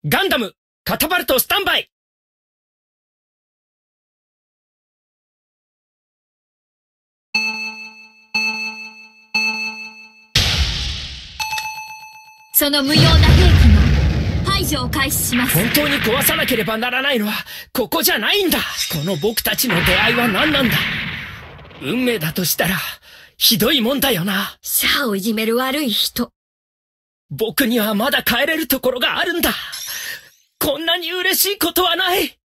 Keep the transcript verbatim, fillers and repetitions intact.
ガンダム、カタパルトスタンバイ。 その無用な兵器の排除を開始します。 本当に壊さなければならないのはここじゃないんだ。この僕たちの出会いは何なんだ。運命だとしたらひどいもんだよな。 シャアをいじめる悪い人。 僕にはまだ帰れるところがあるんだ。こんなに嬉しいことはない。